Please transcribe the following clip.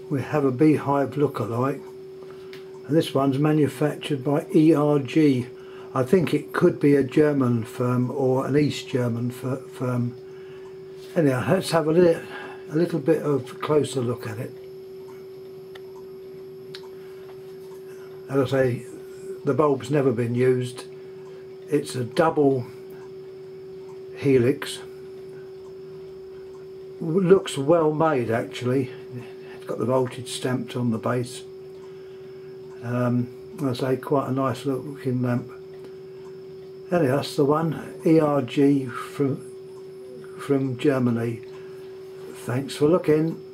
we have a beehive lookalike, and this one's manufactured by ERG. I think it could be a German firm or an East German firm. Anyhow, let's have a little bit of closer look at it. As I say, the bulb's never been used. It's a double helix. Looks well made actually. It's got the voltage stamped on the base. As I say, quite a nice looking lamp. Anyhow, that's the one, ERG from Germany. Thanks for looking.